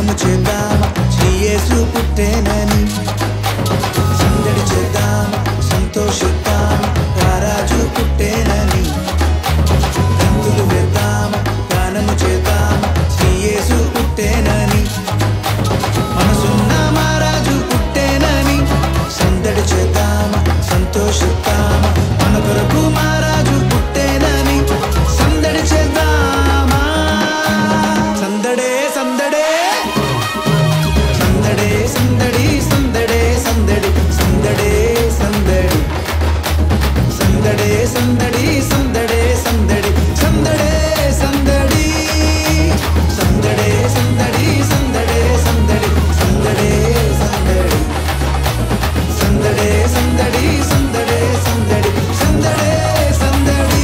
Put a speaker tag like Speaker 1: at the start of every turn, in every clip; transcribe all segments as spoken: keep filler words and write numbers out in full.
Speaker 1: గానము చేద్దామా యేసు పుట్టెనని సందడి చేద్దామా సంతోషిద్దామా రారాజు పుట్టెనని గంతులు వేద్దామా గానము చేద్దామా యేసు పుట్టెనని మనసున్న మహారాజు పుట్టెనని సందడి చేద్దామా సంతోషిద్దామా మన కొరకు మహారాజు పుట్టెనని సందడి చేద్దామా సందడే సందడే సందడే సందడి సందడే సందడి సందడే సందడి సందడే సందడి సందడే సందడి సందడే సందడి సందడే సందడి సందడే సందడి సందడే సందడి సందడే సందడి సందడే సందడి సందడే సందడి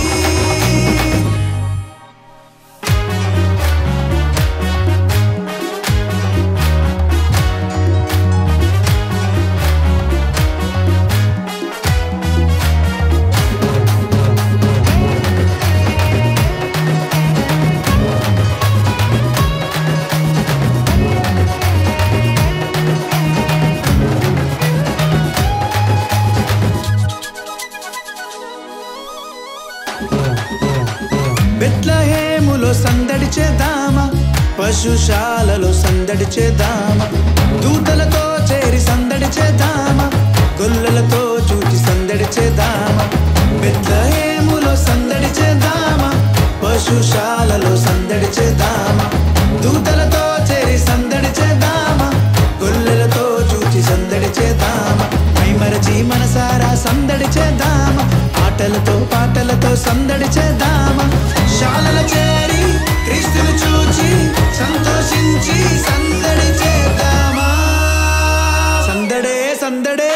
Speaker 1: బెత్లెహేములో సందడి చేద్దామా పశుశాలలో సందడి చేద్దామా దూతలతో చేరి సందడి చేద్దామా గొల్లలతో చూచి సందడి చేద్దామా బెత్లెహేములో సందడి చేద్దామా పశుశాలలో సందడి చేద్దామా దూతలతో చేరి సందడి చేద్దామా గొల్లలతో చూచి సందడి చేద్దామా మైమరచి మనసారా సందడి చేద్దామా ఆటలతో పాటలతో సందడి చేద్దామా శాలల చేరి క్రీస్తును చూచి సంతోషించి సందడి చేద్దామా సందడే సందడే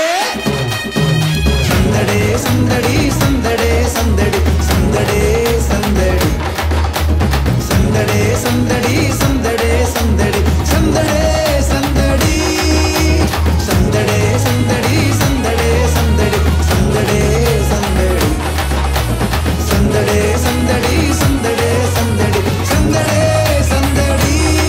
Speaker 1: సందడే సందడి సందడే సందడి సందడే సందడి సందడే సందడి సందడే సందడి సందడే సందడి సందడే సందడి సందడే సందడి సందడే సందడి సందడే సందడి సందడే సందడి సందడే సందడి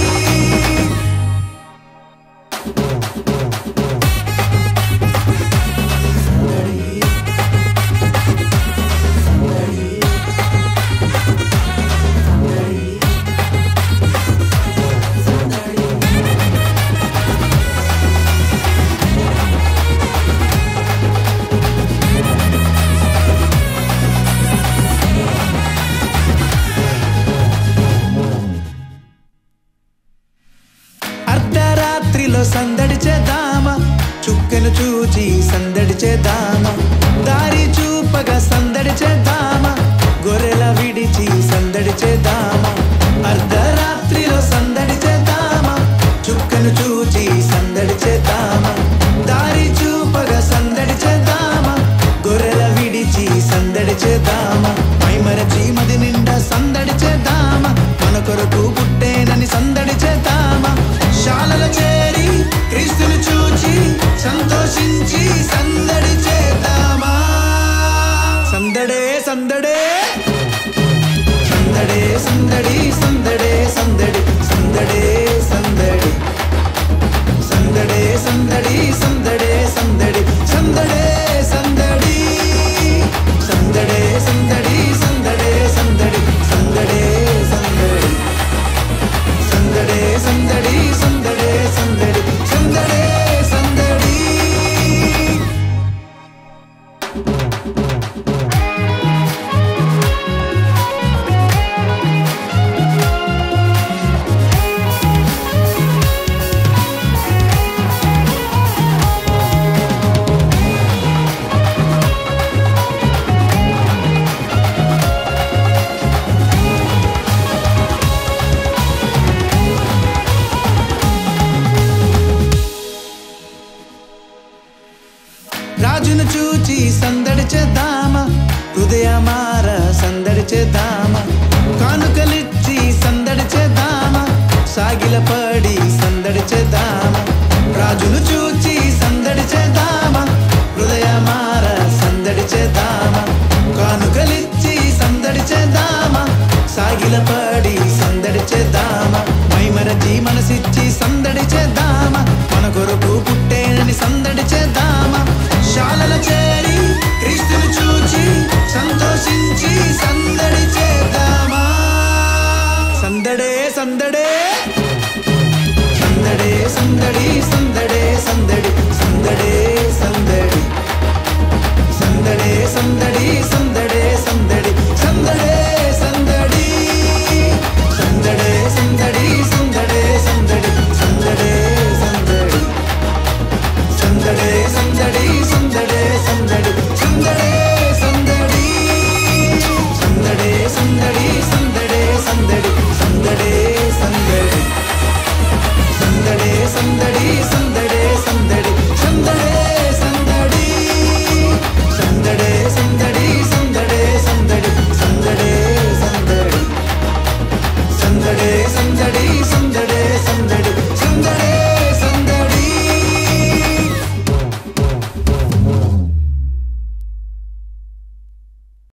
Speaker 1: అర్ధరాత్రిలో సందడి చేద్దామా చుక్కను చూచి సందడి చేద్దామా దారి చూపగా సందడి చేద్దామా గొర్రెల విడిచి సందడి చేద్దామా అర్ధరాత్రిలో సందడి చేద్దామా చుక్కను చూచి సందడి చేద్దామా దారి చూపగా సందడి చేద్దామా గొర్రెల విడిచి సందడి చేద్దామా మైమరచి మది నిండా సందడి చేద్దామా మన కొరకు పుట్టేనని సందడి చేద్దామా శాలల చేరి క్రీస్తును చూచి సంతోషించి సందడి చేద్దామా సందడే సందడే సందడే సందడి సందడే సందడి సందడే సందడి సందడే సందడి సందడే సందడి సందడే సందడి సందడే సందడి సందడే సందడి సందడే సందడి సందడే సందడి సందడే సందడి సందడే సందడి రాజును చూచి సందడి చేద్దామా హృదయమార సందడి చేద్దామా కానుకలిచ్చి సందడి చేద్దామా సాగిల పడి సందడి చేద్దామా రాజును చూచి సందడి చేద్దామా హృదయమార సందడి చేద్దామా కానుకలిచ్చి సందడి చేద్దామా సాగిల పడి సందడి చేద్దామా మైమరచి మనసిచ్చి సందడి సందడి చేద్దామా